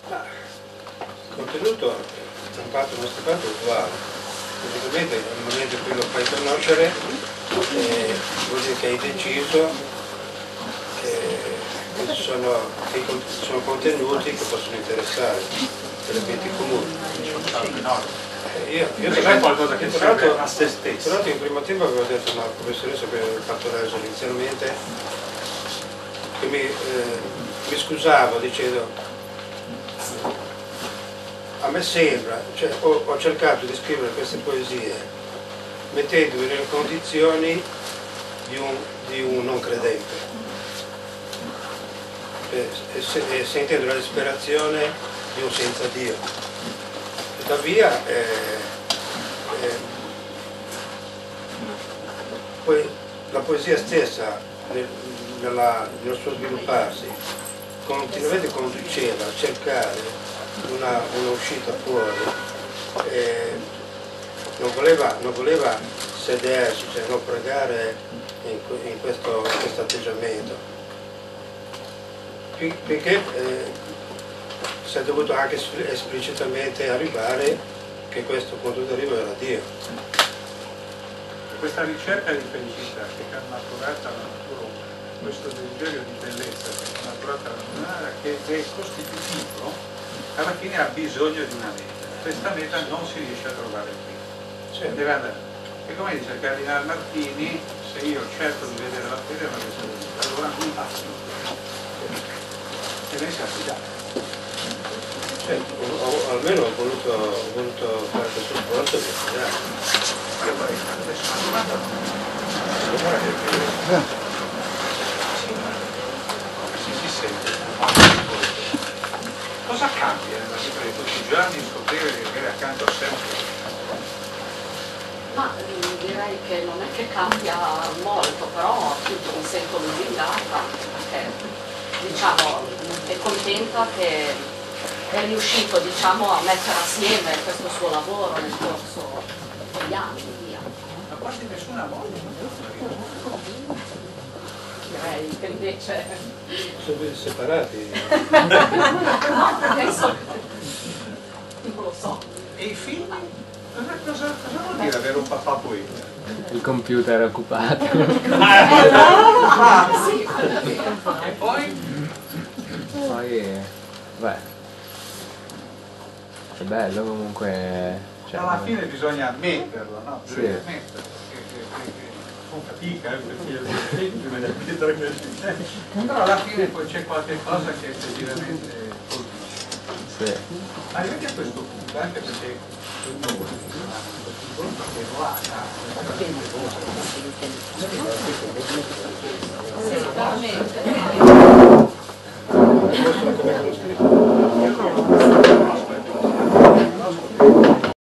Ma il contenuto stampato non stampato è uguale. Praticamente nel momento in cui lo fai conoscere vuol dire che hai deciso che ci sono contenuti che possono interessare per ambienti comuni. Io tra l'altro a se stesso. Tra l'altro in primo tempo avevo detto a una professoressa che avevo fatto l'esame inizialmente che mi scusavo dicendo a me sembra, cioè ho cercato di scrivere queste poesie mettendomi nelle condizioni di un non credente e sentendo la disperazione di un senza Dio. Tuttavia poi la poesia stessa nel suo svilupparsi continuamente conduceva a cercare una uscita fuori, non voleva sedersi, cioè non pregare in questo atteggiamento, finché si è dovuto anche esplicitamente arrivare che questo punto d'arrivo era Dio. Questa ricerca di felicità che è naturata alla natura umana, questo desiderio di bellezza che è naturata alla natura umana, che è costitutivo, alla fine ha bisogno di una meta. Questa meta non si riesce a trovare qui. Sì. Deve andare. E come dice il Cardinale Martini, se io cerco di vedere la fede non riesco a vedere, allora non faccio. E lei si è affidato. Almeno ho voluto fare questo sforzo di studiare. Si sente. Cosa cambia nella vita di tutti i giorni scoprire di avere accanto a sé un po'? Ma direi che non è che cambia molto, però appunto mi sento lusingata, perché diciamo è contenta che è riuscito diciamo, a mettere assieme questo suo lavoro nel corso degli anni. Via. Ma quasi nessuna voglia. Direi che invece... Sono separati. No, adesso non lo so. E i figli? Cosa vuol dire avere un papà poeta? Il computer è occupato. Sì. E poi? Poi, beh, è bello comunque. Cioè, alla fine bisogna ammetterlo, no? Bisogna Sì. ammetterlo. Che con fatica, perché bisogna ammettere che però alla fine poi c'è qualche cosa che effettivamente colpisce. Sì. Arrivati a questo punto, anche perché Sì, veramente. Come